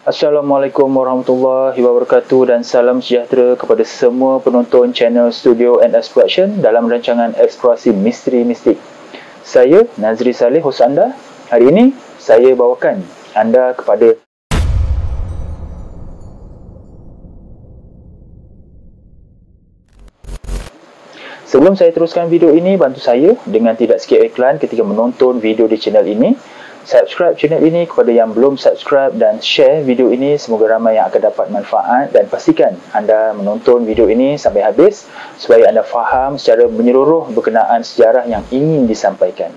Assalamualaikum warahmatullahi wabarakatuh dan salam sejahtera kepada semua penonton channel Studio and Exploration dalam rancangan Eksplorasi Misteri Mistik. Saya Nazri Saleh, hos anda. Hari ini saya bawakan anda kepada Sebelum saya teruskan video ini, bantu saya dengan tidak skip iklan ketika menonton video di channel ini. Subscribe channel ini kepada yang belum subscribe dan share video ini, semoga ramai yang akan dapat manfaat, dan pastikan anda menonton video ini sampai habis supaya anda faham secara menyeluruh berkenaan sejarah yang ingin disampaikan.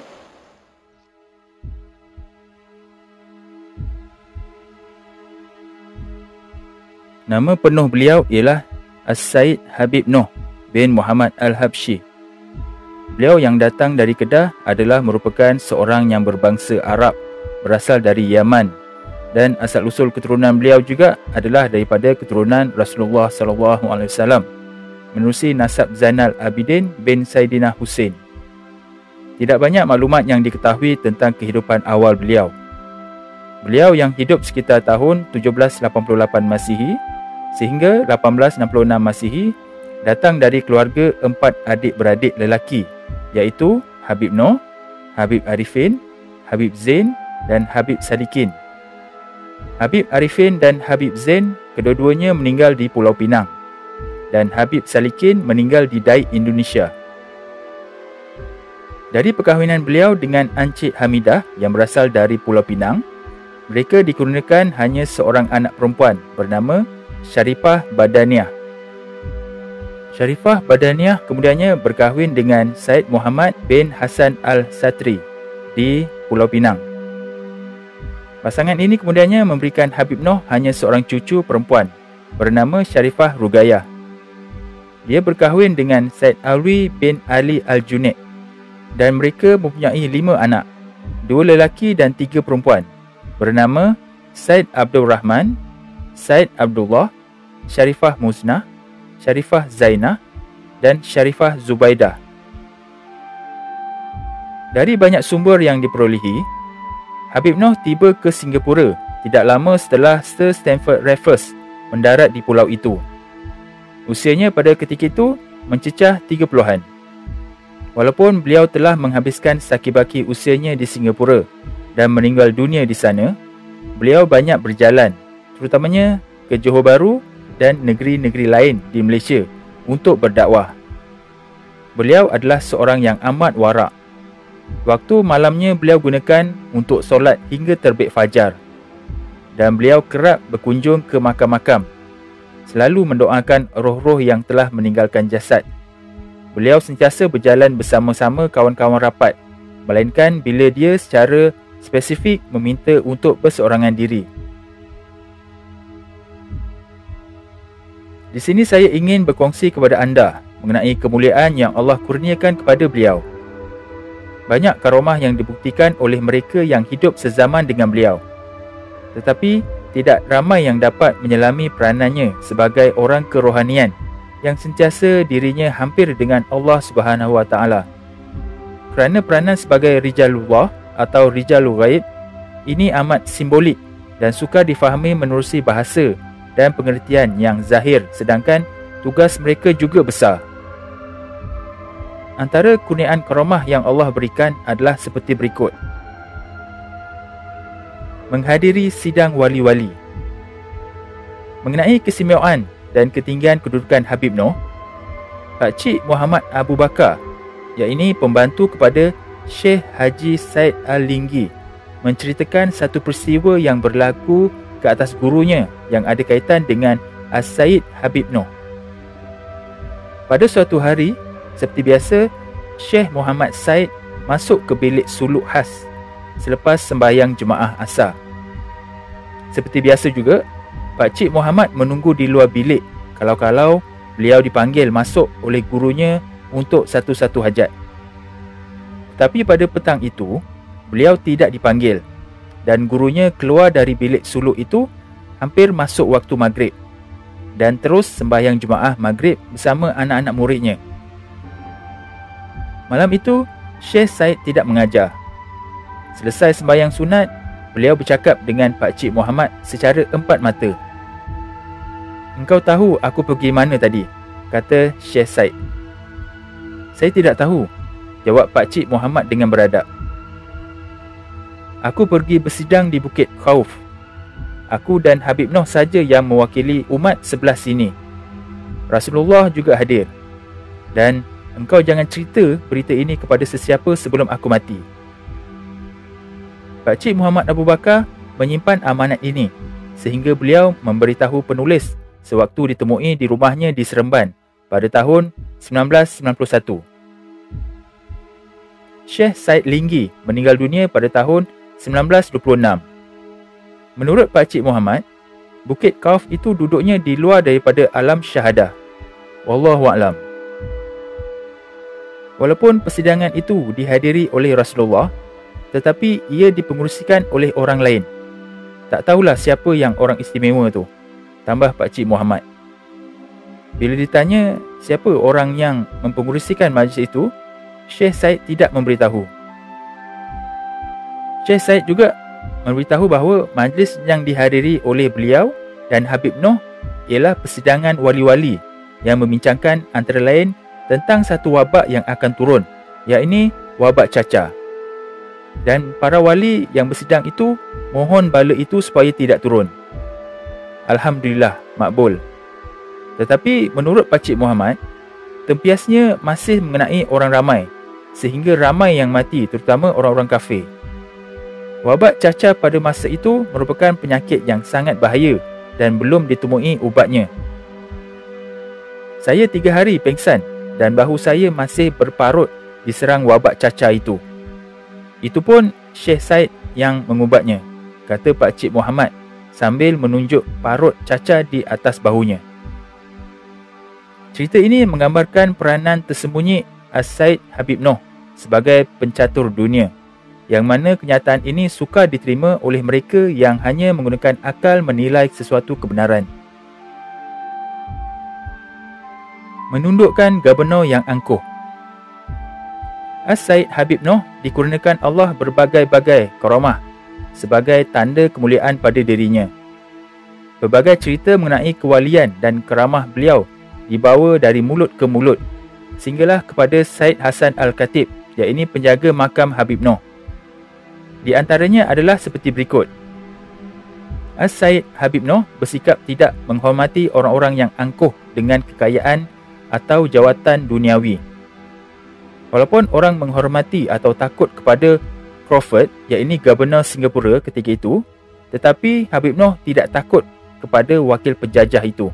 Nama penuh beliau ialah As-Said Habib Noh bin Muhammad Al-Habsyi. Beliau yang datang dari Kedah adalah merupakan seorang yang berbangsa Arab, berasal dari Yaman, dan asal-usul keturunan beliau juga adalah daripada keturunan Rasulullah SAW menerusi nasab Zainal Abidin bin Saidina Husain. Tidak banyak maklumat yang diketahui tentang kehidupan awal beliau. Beliau yang hidup sekitar tahun 1788 Masihi sehingga 1866 Masihi datang dari keluarga 4 adik-beradik lelaki, iaitu Habib Noh, Habib Arifin, Habib Zain dan Habib Sadikin. Habib Arifin dan Habib Zain kedua-duanya meninggal di Pulau Pinang dan Habib Sadikin meninggal di Daik, Indonesia. Dari perkahwinan beliau dengan Encik Hamidah yang berasal dari Pulau Pinang, mereka dikurniakan hanya seorang anak perempuan bernama Sharifah Badaniah. Sharifah Badaniah kemudiannya berkahwin dengan Said Muhammad bin Hasan Al-Satri di Pulau Pinang. Pasangan ini kemudiannya memberikan Habib Noh hanya seorang cucu perempuan bernama Sharifah Rugayah. Dia berkahwin dengan Said Alwi bin Ali Al-Junaid dan mereka mempunyai 5 anak, 2 lelaki dan 3 perempuan bernama Said Abdul Rahman, Said Abdullah, Sharifah Muznah, Sharifah Zainah dan Sharifah Zubaidah. Dari banyak sumber yang diperolehi, Habib Noh tiba ke Singapura tidak lama setelah Sir Stamford Raffles mendarat di pulau itu. Usianya pada ketika itu mencecah 30-an. Walaupun beliau telah menghabiskan sakibaki usianya di Singapura dan meninggal dunia di sana, beliau banyak berjalan, terutamanya ke Johor Bahru dan negeri-negeri lain di Malaysia untuk berdakwah. Beliau adalah seorang yang amat warak. Waktu malamnya beliau gunakan untuk solat hingga terbit fajar. Dan beliau kerap berkunjung ke makam-makam, selalu mendoakan roh-roh yang telah meninggalkan jasad. Beliau sentiasa berjalan bersama-sama kawan-kawan rapat, melainkan bila dia secara spesifik meminta untuk berseorangan diri. Di sini saya ingin berkongsi kepada anda mengenai kemuliaan yang Allah kurniakan kepada beliau. Banyak karomah yang dibuktikan oleh mereka yang hidup sezaman dengan beliau. Tetapi tidak ramai yang dapat menyelami peranannya sebagai orang kerohanian yang sentiasa dirinya hampir dengan Allah Subhanahu Wa Taala. Kerana peranan sebagai Rijalullah atau Rijalul Ghaib ini amat simbolik dan sukar difahami menerusi bahasa dan pengertian yang zahir, sedangkan tugas mereka juga besar. Antara kurniaan karamah yang Allah berikan adalah seperti berikut. Menghadiri sidang wali-wali. Mengenai keistimewaan dan ketinggian kedudukan Habib Noh, Pak Cik Muhammad Abu Bakar, iaitu pembantu kepada Syekh Haji Said Al-Linggi, menceritakan satu peristiwa yang berlaku ke atas gurunya yang ada kaitan dengan As-Said Habib Noh. Pada suatu hari, seperti biasa, Syekh Muhammad Said masuk ke bilik suluk khas selepas sembahyang jemaah asar. Seperti biasa juga, Pak Cik Muhammad menunggu di luar bilik kalau-kalau beliau dipanggil masuk oleh gurunya untuk satu-satu hajat. Tapi pada petang itu, beliau tidak dipanggil dan gurunya keluar dari bilik suluk itu hampir masuk waktu maghrib dan terus sembahyang jemaah maghrib bersama anak-anak muridnya. Malam itu, Syekh Said tidak mengajar. Selesai sembahyang sunat, beliau bercakap dengan Pak Cik Muhammad secara empat mata. "Engkau tahu aku pergi mana tadi?" kata Syekh Said. "Saya tidak tahu," jawab Pak Cik Muhammad dengan beradab. "Aku pergi bersidang di Bukit Khauf. Aku dan Habib Noh saja yang mewakili umat sebelah sini. Rasulullah juga hadir. Dan engkau jangan cerita berita ini kepada sesiapa sebelum aku mati." Pak Cik Muhammad Abu Bakar menyimpan amanat ini sehingga beliau memberitahu penulis sewaktu ditemui di rumahnya di Seremban pada tahun 1991. Syekh Said Linggi meninggal dunia pada tahun 1926. Menurut Pak Cik Muhammad, Bukit Khauf itu duduknya di luar daripada alam syahadah. Wallahua'lam. Walaupun persidangan itu dihadiri oleh Rasulullah, tetapi ia dipengerusikan oleh orang lain. Tak tahulah siapa yang orang istimewa tu, tambah Pak Cik Muhammad. Bila ditanya siapa orang yang mempengerusikan majlis itu, Syekh Said tidak memberitahu. Syekh Said juga memberitahu bahawa majlis yang dihadiri oleh beliau dan Habib Noh ialah persidangan wali-wali yang membincangkan antara lain tentang satu wabak yang akan turun, iaitu wabak cacar. Dan para wali yang bersidang itu mohon bala itu supaya tidak turun. Alhamdulillah, makbul. Tetapi menurut Pak Cik Muhammad, tempiasnya masih mengenai orang ramai, sehingga ramai yang mati, terutama orang-orang kafir. Wabak cacar pada masa itu merupakan penyakit yang sangat bahaya dan belum ditemui ubatnya. Saya 3 hari pengsan dan bahu saya masih berparut diserang wabak cacar itu. Itu pun Syekh Said yang mengubatnya, kata Pak Cik Muhammad sambil menunjuk parut cacar di atas bahunya. Cerita ini menggambarkan peranan tersembunyi As-Said Habib Noh sebagai pencatur dunia, yang mana kenyataan ini sukar diterima oleh mereka yang hanya menggunakan akal menilai sesuatu kebenaran. Menundukkan Gubernur yang angkuh. As-Said Habib Noh dikurniakan Allah berbagai-bagai karamah sebagai tanda kemuliaan pada dirinya. Berbagai cerita mengenai kewalian dan karamah beliau dibawa dari mulut ke mulut sehinggalah kepada Said Hasan Al-Khatib, iaitu penjaga makam Habib Noh. Di antaranya adalah seperti berikut. As-Said Habib Noh bersikap tidak menghormati orang-orang yang angkuh dengan kekayaan atau jawatan duniawi. Walaupun orang menghormati atau takut kepada Crawford, iaitu Gubernur Singapura ketika itu, tetapi Habib Noh tidak takut kepada wakil penjajah itu.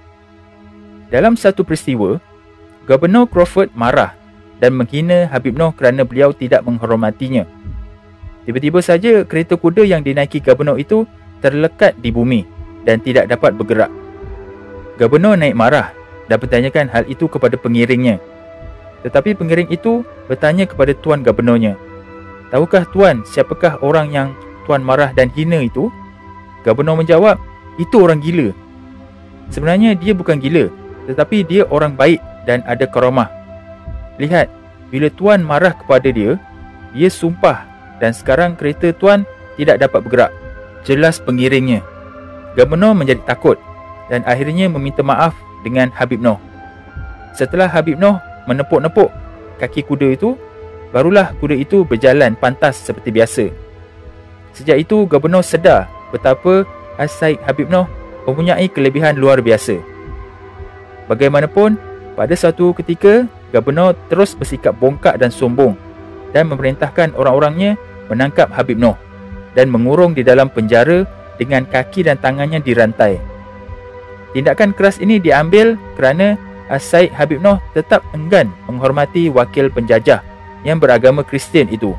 Dalam satu peristiwa, Gubernur Crawford marah dan menghina Habib Noh kerana beliau tidak menghormatinya. Tiba-tiba saja kereta kuda yang dinaiki Gubernur itu terlekat di bumi dan tidak dapat bergerak. Gubernur naik marah dan bertanyakan hal itu kepada pengiringnya. Tetapi pengiring itu bertanya kepada Tuan Gubernurnya, "Tahukah Tuan siapakah orang yang Tuan marah dan hina itu?" Gubernur menjawab, "Itu orang gila." Sebenarnya dia bukan gila, tetapi dia orang baik dan ada karamah. Lihat, bila Tuan marah kepada dia, dia sumpah dan sekarang kereta Tuan tidak dapat bergerak. Jelas pengiringnya. Gubernur menjadi takut dan akhirnya meminta maaf dengan Habib Noh. Setelah Habib Noh menepuk-nepuk kaki kuda itu, barulah kuda itu berjalan pantas seperti biasa. Sejak itu, Gubernur sedar betapa As-Said Habib Noh mempunyai kelebihan luar biasa. Bagaimanapun, pada suatu ketika, Gubernur terus bersikap bongkak dan sombong dan memerintahkan orang-orangnya menangkap Habib Noh dan mengurung di dalam penjara dengan kaki dan tangannya dirantai. Tindakan keras ini diambil kerana As-Said Habib Noh tetap enggan menghormati wakil penjajah yang beragama Kristian itu.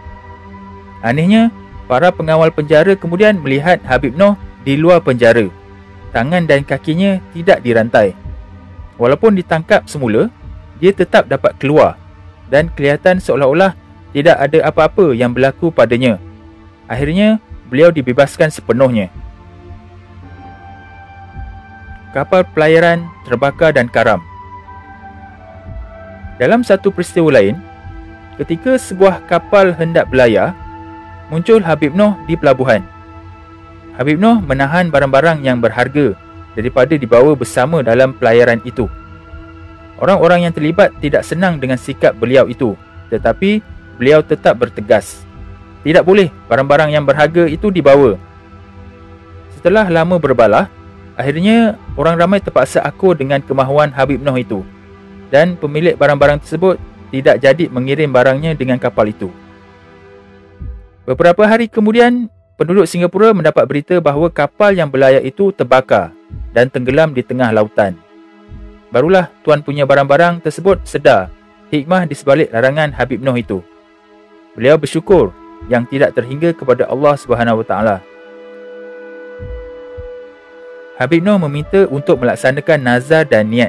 Anehnya, para pengawal penjara kemudian melihat Habib Noh di luar penjara. Tangan dan kakinya tidak dirantai. Walaupun ditangkap semula, dia tetap dapat keluar dan kelihatan seolah-olah tidak ada apa-apa yang berlaku padanya. Akhirnya, beliau dibebaskan sepenuhnya. Kapal pelayaran terbakar dan karam. Dalam satu peristiwa lain, ketika sebuah kapal hendak berlayar, muncul Habib Noh di pelabuhan. Habib Noh menahan barang-barang yang berharga daripada dibawa bersama dalam pelayaran itu. Orang-orang yang terlibat tidak senang dengan sikap beliau itu, tetapi beliau tetap bertegas. Tidak boleh barang-barang yang berharga itu dibawa. Setelah lama berbalah, akhirnya orang ramai terpaksa akur dengan kemahuan Habib Noh itu, dan pemilik barang-barang tersebut tidak jadi mengirim barangnya dengan kapal itu. Beberapa hari kemudian, penduduk Singapura mendapat berita bahawa kapal yang berlayar itu terbakar dan tenggelam di tengah lautan. Barulah tuan punya barang-barang tersebut sedar hikmah di sebalik larangan Habib Noh itu. Beliau bersyukur yang tidak terhingga kepada Allah SWT. Habib Noh meminta untuk melaksanakan nazar dan niat.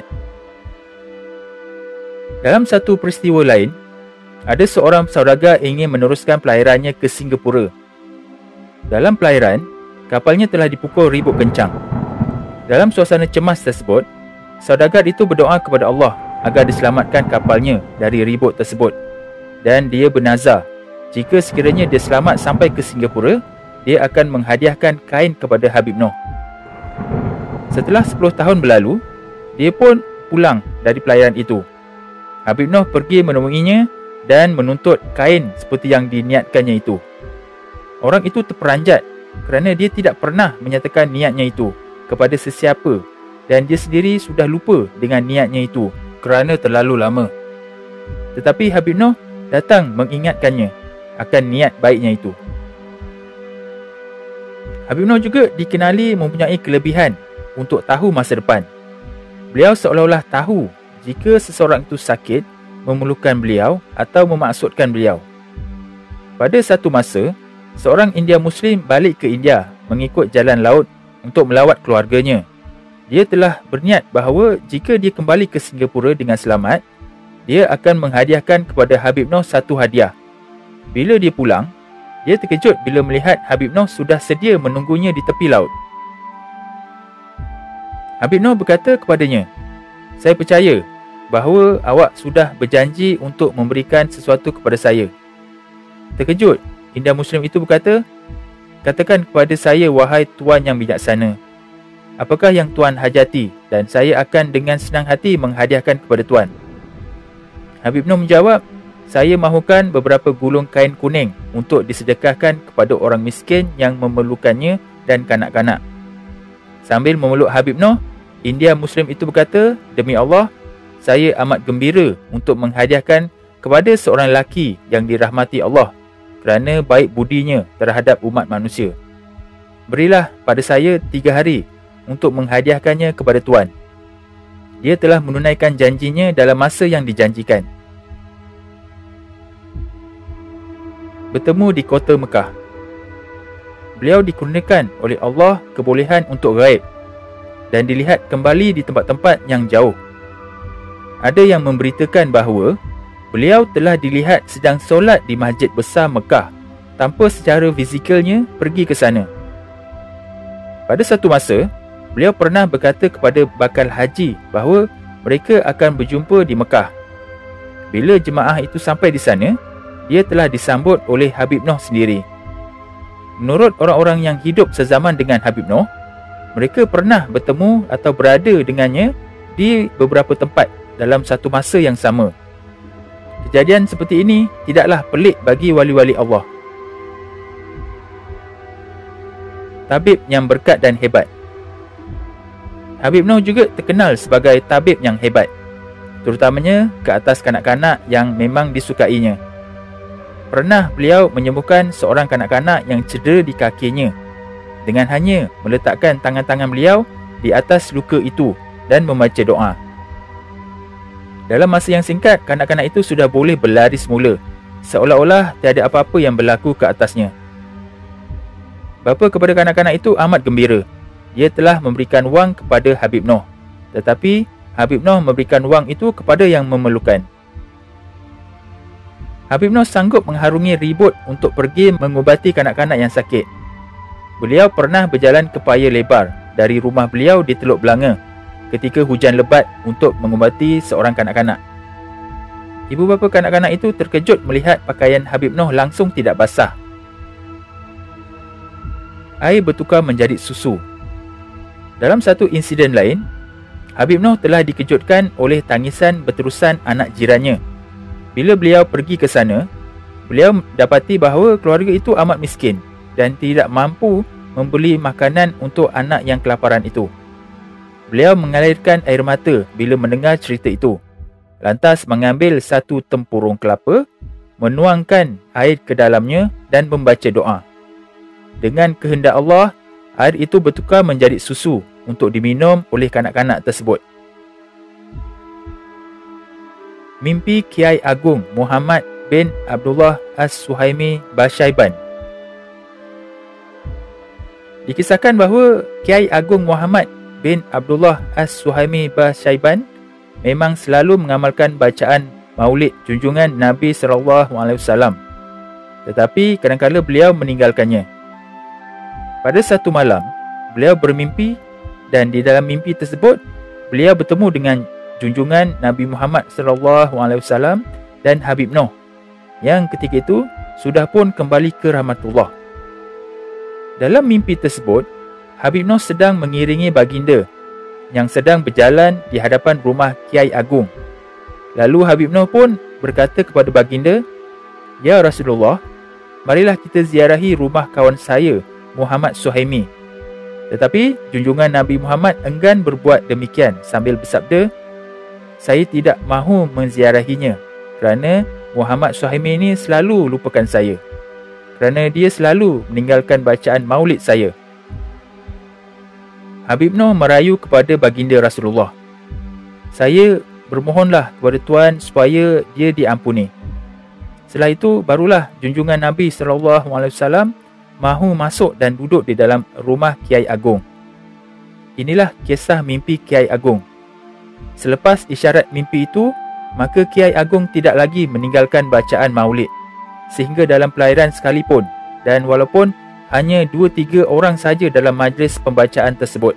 Dalam satu peristiwa lain, ada seorang saudagar ingin meneruskan pelayarannya ke Singapura. Dalam pelayaran, kapalnya telah dipukul ribut kencang. Dalam suasana cemas tersebut, saudagar itu berdoa kepada Allah agar diselamatkan kapalnya dari ribut tersebut. Dan dia bernazar, jika sekiranya dia selamat sampai ke Singapura, dia akan menghadiahkan kain kepada Habib Noh. Setelah 10 tahun berlalu, dia pun pulang dari pelayaran itu. Habib Noh pergi menemuinya dan menuntut kain seperti yang diniatkannya itu. Orang itu terperanjat kerana dia tidak pernah menyatakan niatnya itu kepada sesiapa, dan dia sendiri sudah lupa dengan niatnya itu kerana terlalu lama. Tetapi Habib Noh datang mengingatkannya akan niat baiknya itu. Habib Noh juga dikenali mempunyai kelebihan untuk tahu masa depan. Beliau seolah-olah tahu jika seseorang itu sakit, memerlukan beliau atau memaksudkan beliau. Pada satu masa, seorang India Muslim balik ke India mengikut jalan laut untuk melawat keluarganya. Dia telah berniat bahawa jika dia kembali ke Singapura dengan selamat, dia akan menghadiahkan kepada Habib Noh satu hadiah. Bila dia pulang, dia terkejut bila melihat Habib Noh sudah sedia menunggunya di tepi laut. Habib Noh berkata kepadanya, "Saya percaya bahawa awak sudah berjanji untuk memberikan sesuatu kepada saya." Terkejut, India Muslim itu berkata, "Katakan kepada saya, wahai tuan yang bijaksana, apakah yang tuan hajati, dan saya akan dengan senang hati menghadiahkan kepada tuan." Habib Noh menjawab, "Saya mahukan beberapa gulung kain kuning untuk disedekahkan kepada orang miskin yang memerlukannya dan kanak-kanak." Sambil memeluk Habib Noh, India Muslim itu berkata, "Demi Allah, saya amat gembira untuk menghadiahkan kepada seorang lelaki yang dirahmati Allah kerana baik budinya terhadap umat manusia. Berilah pada saya 3 hari untuk menghadiahkannya kepada tuan. Dia telah menunaikan janjinya dalam masa yang dijanjikan." Bertemu di kota Mekah. Beliau dikurniakan oleh Allah kebolehan untuk gaib dan dilihat kembali di tempat-tempat yang jauh. Ada yang memberitakan bahawa beliau telah dilihat sedang solat di Masjid Besar Mekah tanpa secara fizikalnya pergi ke sana. Pada satu masa, beliau pernah berkata kepada bakal haji bahawa mereka akan berjumpa di Mekah. Bila jemaah itu sampai di sana, dia telah disambut oleh Habib Noh sendiri. Menurut orang-orang yang hidup sezaman dengan Habib Noh, mereka pernah bertemu atau berada dengannya di beberapa tempat dalam satu masa yang sama. Kejadian seperti ini tidaklah pelik bagi wali-wali Allah. Tabib yang berkat dan hebat. Habib Noh juga terkenal sebagai tabib yang hebat, terutamanya ke atas kanak-kanak yang memang disukainya. Pernah beliau menyembuhkan seorang kanak-kanak yang cedera di kakinya dengan hanya meletakkan tangan-tangan beliau di atas luka itu dan membaca doa. Dalam masa yang singkat, kanak-kanak itu sudah boleh berlari semula, seolah-olah tiada apa-apa yang berlaku ke atasnya. Bapa kepada kanak-kanak itu amat gembira. Dia telah memberikan wang kepada Habib Noh, tetapi Habib Noh memberikan wang itu kepada yang memerlukan. Habib Noh sanggup mengharungi ribut untuk pergi mengubati kanak-kanak yang sakit. Beliau pernah berjalan ke paya lebar dari rumah beliau di Teluk Belanga ketika hujan lebat untuk mengubati seorang kanak-kanak. Ibu bapa kanak-kanak itu terkejut melihat pakaian Habib Noh langsung tidak basah. air bertukar menjadi susu. Dalam satu insiden lain, Habib Noh telah dikejutkan oleh tangisan berterusan anak jirannya. Bila beliau pergi ke sana, beliau dapati bahawa keluarga itu amat miskin dan tidak mampu membeli makanan untuk anak yang kelaparan itu. Beliau mengalirkan air mata bila mendengar cerita itu. Lantas mengambil satu tempurung kelapa, menuangkan air ke dalamnya dan membaca doa. Dengan kehendak Allah, air itu bertukar menjadi susu untuk diminum oleh kanak-kanak tersebut. Mimpi Kiai Agung Muhammad bin Abdullah As-Suhaimi Basyaiban. Dikisahkan bahawa Kiai Agung Muhammad bin Abdullah As-Suhaimi Basyaiban memang selalu mengamalkan bacaan Maulid junjungan Nabi SAW. Tetapi kadang-kadang beliau meninggalkannya. Pada satu malam, beliau bermimpi dan di dalam mimpi tersebut beliau bertemu dengan junjungan Nabi Muhammad SAW dan Habib Noh yang ketika itu sudah pun kembali ke rahmatullah. Dalam mimpi tersebut, Habib Noh sedang mengiringi baginda yang sedang berjalan di hadapan rumah Kiai Agung. Lalu Habib Noh pun berkata kepada baginda, "Ya Rasulullah, marilah kita ziarahi rumah kawan saya, Muhammad Suhaimi." Tetapi junjungan Nabi Muhammad enggan berbuat demikian sambil bersabda, "Saya tidak mahu menziarahinya kerana Muhammad Suhaimi ini selalu lupakan saya, kerana dia selalu meninggalkan bacaan maulid saya." Habib Noh merayu kepada baginda Rasulullah, "Saya bermohonlah kepada Tuan supaya dia diampuni." Setelah itu barulah junjungan Nabi SAW mahu masuk dan duduk di dalam rumah Kiai Agung. Inilah kisah mimpi Kiai Agung. Selepas isyarat mimpi itu, maka Kiai Agung tidak lagi meninggalkan bacaan maulid sehingga dalam pelahiran sekalipun, dan walaupun hanya 2-3 orang saja dalam majlis pembacaan tersebut.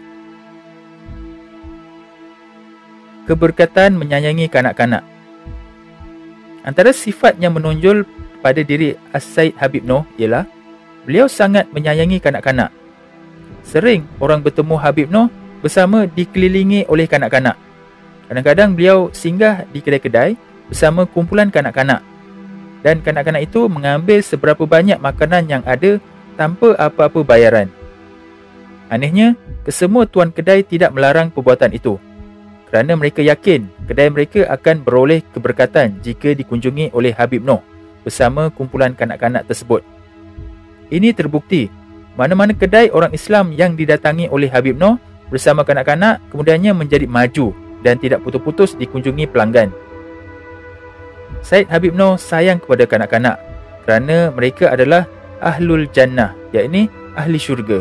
Keberkatan menyayangi kanak-kanak. Antara sifat yang menonjol pada diri As-Said Habib Noh ialah beliau sangat menyayangi kanak-kanak. Sering orang bertemu Habib Noh bersama dikelilingi oleh kanak-kanak. Kadang-kadang beliau singgah di kedai-kedai bersama kumpulan kanak-kanak, dan kanak-kanak itu mengambil seberapa banyak makanan yang ada tanpa apa-apa bayaran. Anehnya, kesemua tuan kedai tidak melarang perbuatan itu, kerana mereka yakin kedai mereka akan beroleh keberkatan jika dikunjungi oleh Habib Noh bersama kumpulan kanak-kanak tersebut. Ini terbukti mana-mana kedai orang Islam yang didatangi oleh Habib Noh bersama kanak-kanak kemudiannya menjadi maju dan tidak putus-putus dikunjungi pelanggan. Said Habib Noh sayang kepada kanak-kanak kerana mereka adalah Ahlul Jannah, yakni ahli syurga.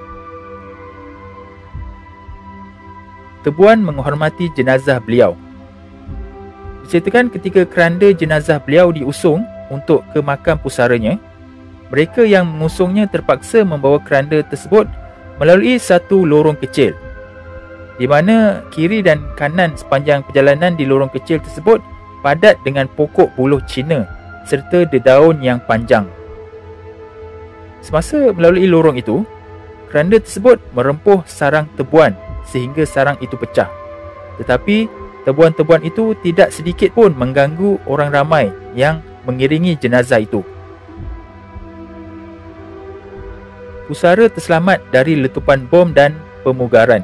Tebuan menghormati jenazah beliau. Diceritakan ketika keranda jenazah beliau diusung untuk ke makam pusaranya, mereka yang mengusungnya terpaksa membawa keranda tersebut melalui satu lorong kecil, di mana kiri dan kanan sepanjang perjalanan di lorong kecil tersebut padat dengan pokok buluh Cina serta dedaun yang panjang. Semasa melalui lorong itu, keranda tersebut merempuh sarang tebuan sehingga sarang itu pecah. Tetapi tebuan-tebuan itu tidak sedikit pun mengganggu orang ramai yang mengiringi jenazah itu. Pusara terselamat dari letupan bom dan pemugaran.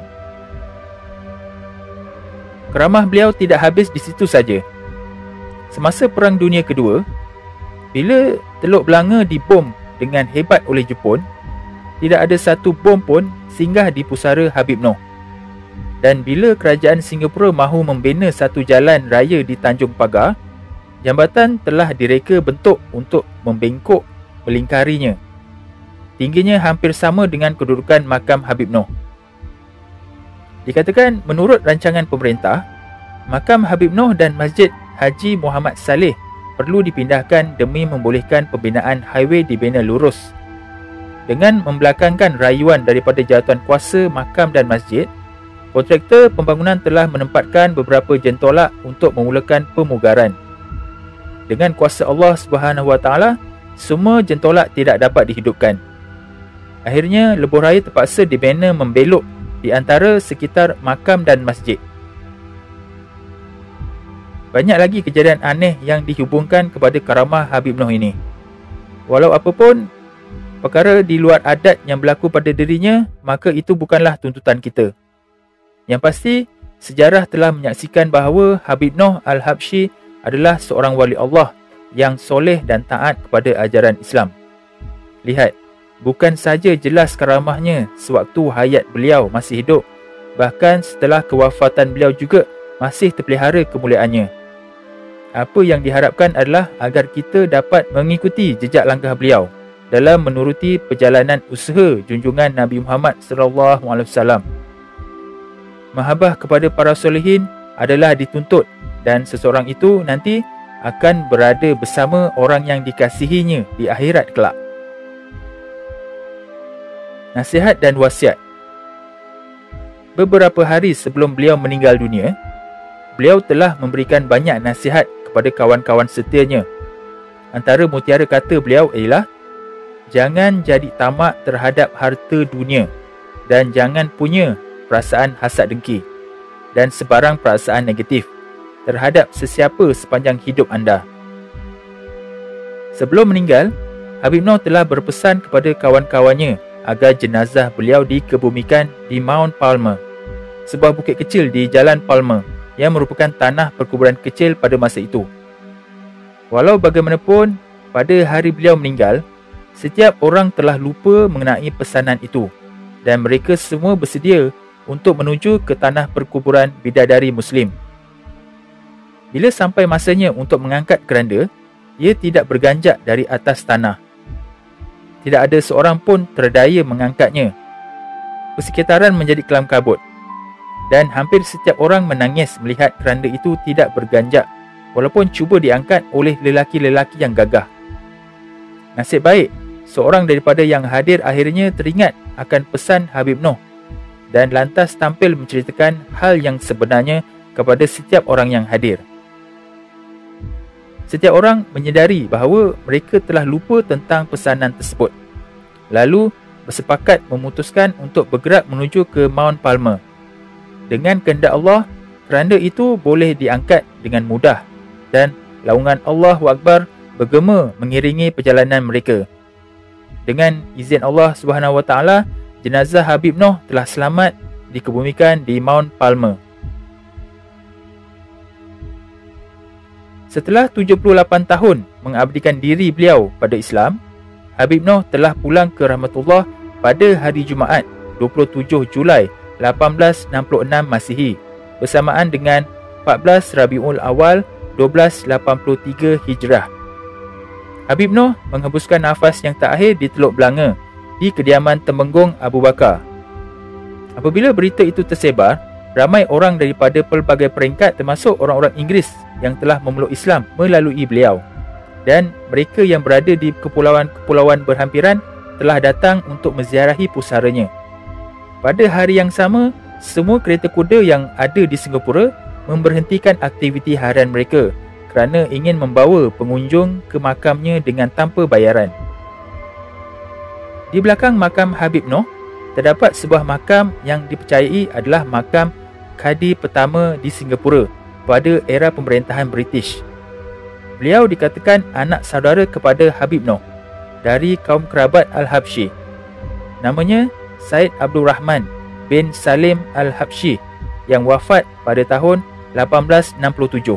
Keramah beliau tidak habis di situ saja. Semasa Perang Dunia Kedua, bila Teluk Belanga dibom dengan hebat oleh Jepun, tidak ada satu bom pun singgah di pusara Habib Noh. Dan bila kerajaan Singapura mahu membina satu jalan raya di Tanjung Pagar, jambatan telah direka bentuk untuk membengkok melingkarinya. Tingginya hampir sama dengan kedudukan makam Habib Noh. Dikatakan menurut rancangan pemerintah, makam Habib Noh dan Masjid Haji Muhammad Saleh perlu dipindahkan demi membolehkan pembinaan highway dibina lurus. Dengan membelakangkan rayuan daripada jawatan kuasa makam dan masjid, kontraktor pembangunan telah menempatkan beberapa jentolak untuk memulakan pemugaran. Dengan kuasa Allah SWT, semua jentolak tidak dapat dihidupkan. Akhirnya lebuh raya terpaksa dibina membelok di antara sekitar makam dan masjid. Banyak lagi kejadian aneh yang dihubungkan kepada karamah Habib Noh ini. Walau apapun perkara di luar adat yang berlaku pada dirinya, maka itu bukanlah tuntutan kita. Yang pasti, sejarah telah menyaksikan bahawa Habib Noh Al-Habsyi adalah seorang wali Allah yang soleh dan taat kepada ajaran Islam. Lihat, bukan saja jelas karamahnya sewaktu hayat beliau masih hidup, bahkan setelah kewafatan beliau juga masih terpelihara kemuliaannya. Apa yang diharapkan adalah agar kita dapat mengikuti jejak langkah beliau dalam menuruti perjalanan usaha junjungan Nabi Muhammad SAW. Mahabbah kepada para solehin adalah dituntut dan seseorang itu nanti akan berada bersama orang yang dikasihinya di akhirat kelak. Nasihat dan wasiat. Beberapa hari sebelum beliau meninggal dunia, beliau telah memberikan banyak nasihat kepada kawan-kawan setianya. Antara mutiara kata beliau ialah, jangan jadi tamak terhadap harta dunia dan jangan punya perasaan hasad dengki dan sebarang perasaan negatif terhadap sesiapa sepanjang hidup anda. Sebelum meninggal, Habib Noh telah berpesan kepada kawan-kawannya agar jenazah beliau dikebumikan di Mount Palmer, sebuah bukit kecil di Jalan Palmer yang merupakan tanah perkuburan kecil pada masa itu. Walau bagaimanapun, pada hari beliau meninggal, setiap orang telah lupa mengenai pesanan itu dan mereka semua bersedia untuk menuju ke tanah perkuburan bidadari Muslim. Bila sampai masanya untuk mengangkat keranda, ia tidak berganjak dari atas tanah. Tidak ada seorang pun terdaya mengangkatnya. Persekitaran menjadi kelam kabut dan hampir setiap orang menangis melihat keranda itu tidak berganjak walaupun cuba diangkat oleh lelaki-lelaki yang gagah. Nasib baik, seorang daripada yang hadir akhirnya teringat akan pesan Habib Noh dan lantas tampil menceritakan hal yang sebenarnya kepada setiap orang yang hadir. Setiap orang menyedari bahawa mereka telah lupa tentang pesanan tersebut, lalu bersepakat memutuskan untuk bergerak menuju ke Mount Palmer. Dengan kehendak Allah, keranda itu boleh diangkat dengan mudah dan laungan Allahu Akbar bergema mengiringi perjalanan mereka. Dengan izin Allah SWT, jenazah Habib Noh telah selamat dikebumikan di Mount Palmer. Setelah 78 tahun mengabdikan diri beliau pada Islam, Habib Noh telah pulang ke rahmatullah pada hari Jumaat 27 Julai 1866 Masihi bersamaan dengan 14 Rabiul Awal 1283 Hijrah. Habib Noh menghembuskan nafas yang terakhir di Teluk Belanga di kediaman Temenggung Abu Bakar. Apabila berita itu tersebar, ramai orang daripada pelbagai peringkat termasuk orang-orang Inggeris yang telah memeluk Islam melalui beliau dan mereka yang berada di kepulauan-kepulauan berhampiran telah datang untuk menziarahi pusaranya. Pada hari yang sama, semua kereta kuda yang ada di Singapura memberhentikan aktiviti harian mereka kerana ingin membawa pengunjung ke makamnya dengan tanpa bayaran. Di belakang makam Habib Noh, terdapat sebuah makam yang dipercayai adalah makam Kadi pertama di Singapura pada era pemerintahan British. Beliau dikatakan anak saudara kepada Habib Noh dari kaum kerabat Al-Habsyi. Namanya Said Abdul Rahman bin Salim Al-Habsyi yang wafat pada tahun 1867.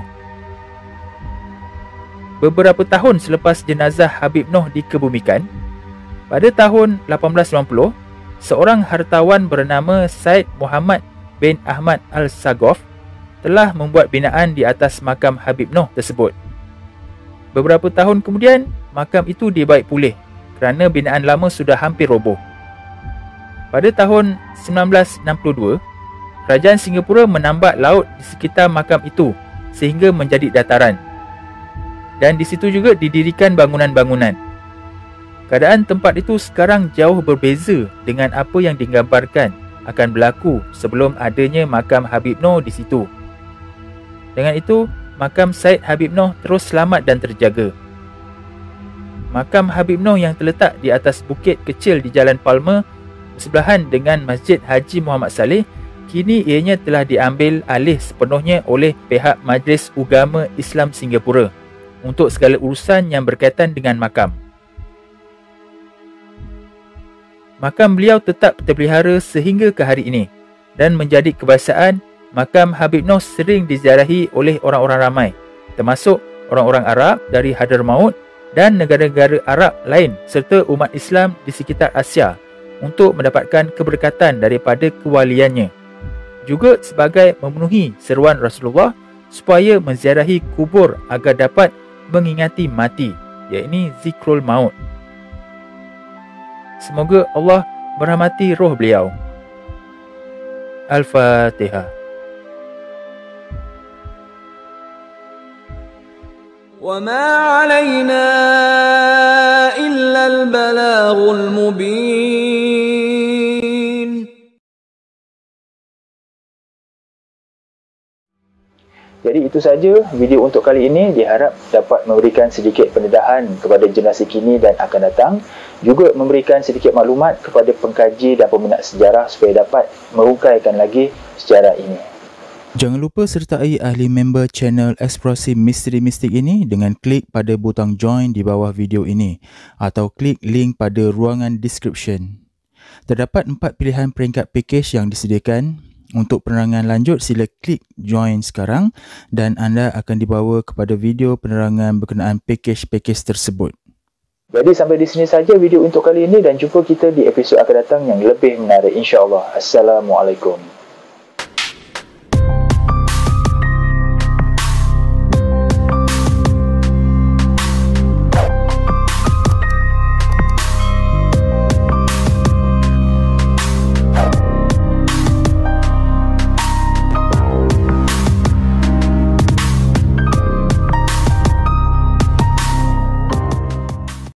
Beberapa tahun selepas jenazah Habib Noh dikebumikan, pada tahun 1890, seorang hartawan bernama Said Muhammad bin Ahmad Al-Sagof telah membuat binaan di atas makam Habib Noh tersebut. Beberapa tahun kemudian, makam itu dibaik pulih kerana binaan lama sudah hampir roboh. Pada tahun 1962, kerajaan Singapura menambak laut di sekitar makam itu sehingga menjadi dataran. Dan di situ juga didirikan bangunan-bangunan. Keadaan tempat itu sekarang jauh berbeza dengan apa yang digambarkan akan berlaku sebelum adanya makam Habib Noh di situ. Dengan itu, makam Said Habib Noh terus selamat dan terjaga. Makam Habib Noh yang terletak di atas bukit kecil di Jalan Palmer bersebelahan dengan Masjid Haji Muhammad Saleh, kini ianya telah diambil alih sepenuhnya oleh pihak Majlis Ugama Islam Singapura untuk segala urusan yang berkaitan dengan makam. Makam beliau tetap terpelihara sehingga ke hari ini dan menjadi kebiasaan makam Habib Noh sering diziarahi oleh orang-orang ramai, termasuk orang-orang Arab dari Hadramaut dan negara-negara Arab lain serta umat Islam di sekitar Asia untuk mendapatkan keberkatan daripada kewaliannya. Juga sebagai memenuhi seruan Rasulullah supaya menziarahi kubur agar dapat mengingati mati, iaitu zikrul maut. Semoga Allah merahmati roh beliau. Al-Fatihah. وَمَا عَلَيْنَا إِلَّا الْبَلَاغُ الْمُبِينُ. Jadi itu saja video untuk kali ini, diharap dapat memberikan sedikit pendedahan kepada generasi kini dan akan datang, juga memberikan sedikit maklumat kepada pengkaji dan peminat sejarah supaya dapat merungkaikan lagi sejarah ini. Jangan lupa sertai ahli member channel Eksplorasi Misteri Mistik ini dengan klik pada butang join di bawah video ini atau klik link pada ruangan description. Terdapat 4 pilihan peringkat package yang disediakan. Untuk penerangan lanjut, sila klik join sekarang dan anda akan dibawa kepada video penerangan berkenaan package-package tersebut. Jadi sampai di sini saja video untuk kali ini dan jumpa kita di episod akan datang yang lebih menarik insya-Allah. Assalamualaikum.